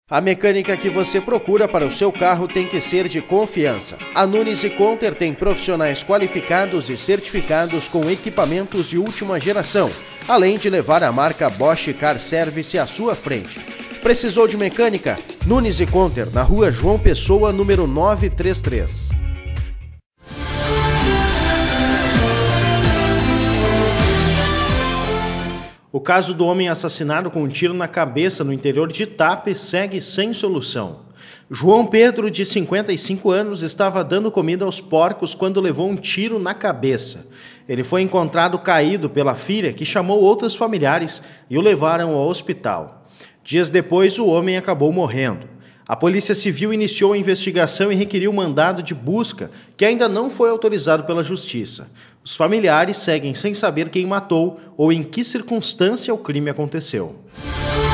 A mecânica que você procura para o seu carro tem que ser de confiança. A Nunes e Conter tem profissionais qualificados e certificados com equipamentos de última geração, além de levar a marca Bosch Car Service à sua frente. Precisou de mecânica? Nunes e Conter, na rua João Pessoa, número 933. O caso do homem assassinado com um tiro na cabeça no interior de Itape segue sem solução. João Pedro, de 55 anos, estava dando comida aos porcos quando levou um tiro na cabeça. Ele foi encontrado caído pela filha, que chamou outros familiares e o levaram ao hospital. Dias depois, o homem acabou morrendo. A Polícia Civil iniciou a investigação e requeriu mandado de busca, que ainda não foi autorizado pela Justiça. Os familiares seguem sem saber quem matou ou em que circunstância o crime aconteceu.